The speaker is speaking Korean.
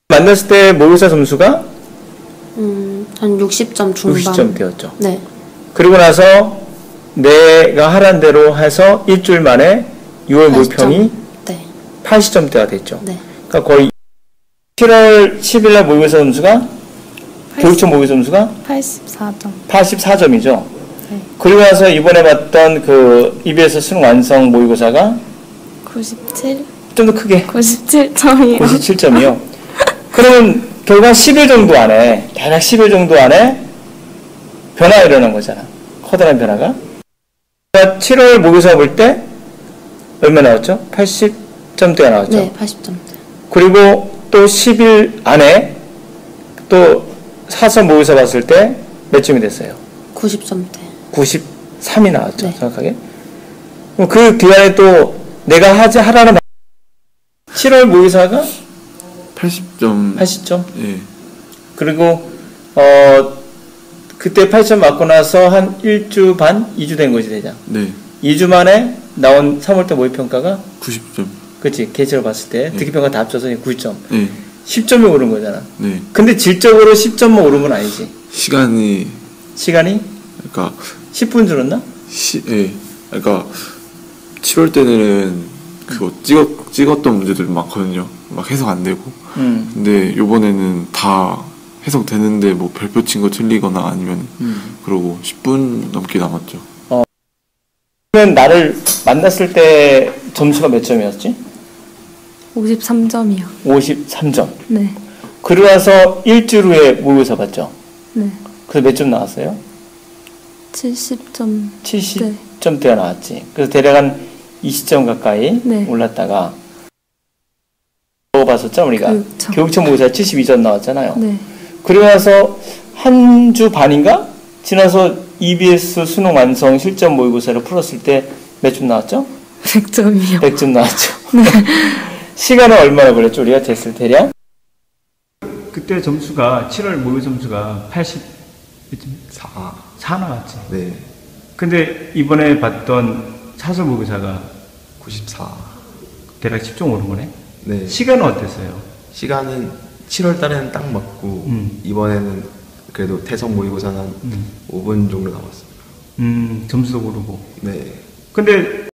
만났을 때 모의고사 점수가 한 60점 중반. 60점대였죠. 네. 그리고 나서 내가 하란 대로 해서 일주일 만에 6월 모의평이 네. 80점대가 됐죠. 네. 그러니까 거의 7월 10일 날 모의고사 점수가 교육청 모의고사 점수가 84점. 84점이죠. 네. 그리고 나서 이번에 봤던 그 EBS 수능 완성 모의고사가 97? 좀 더 크게 97점이요. 97점이요. 그러면 결국 한 10일 정도 안에, 대략 10일 정도 안에 변화가 일어난 거잖아. 커다란 변화가. 7월 모의고사 볼 때 얼마 나왔죠? 80점대가 나왔죠. 네, 80점대. 그리고 또 10일 안에 또 사선 모의고사 봤을 때 몇 점이 됐어요? 90점대. 93이 나왔죠. 네. 정확하게. 그 기간에 또 내가 하라는 7월 모의고사가 80점. 80점? 예. 그리고 그때 80점 맞고 나서 한 1주 반? 2주 된 거지 대장. 네. 2주 만에 나온 3월달 모의평가가 90점. 그치 개체로 봤을 때 네. 듣기평가 다 합쳐서 90점. 네. 10점이 오른 거잖아. 네. 근데 질적으로 10점만 오른 건 아니지. 시간이 시간이 그러니까 10분 줄었나? 예. 그러니까 7월 때는 그거 찍었던 문제들 많거든요. 막 해석 안 되고. 근데 요번에는 다 해석되는데 뭐 별표 친 거 틀리거나 아니면 그러고 10분 넘게 남았죠. 그러면 나를 만났을 때 점수가 몇 점이었지? 53점이요. 53점. 네. 그러고 나서 일주일 후에 모의고사 봤죠? 네. 그래서 몇 점 나왔어요? 70점. 70점대가 나왔지. 그래서 대략 한 20점 가까이 네. 올랐다가 봤었죠 우리가. 교육청. 교육청 모의고사 72점 나왔잖아요. 네. 그리고 나서 한 주 반인가? 지나서 EBS 수능 완성 실전 모의고사를 풀었을 때 몇 점 나왔죠? 100점이요. 100점 나왔죠. 네. 시간은 얼마나 걸렸죠? 우리가 됐을 대략? 그때 점수가 7월 모의고사 점수가 84 나왔지. 네. 근데 이번에 봤던 사설 모의고사가 94. 대략 10점 오른 거네? 네. 시간은 어땠어요? 시간은 7월 달에는 딱 맞고 이번에는 그래도 태성 모의고사는 한 5분 정도 남았어요. 점수도 오르고. 네. 근데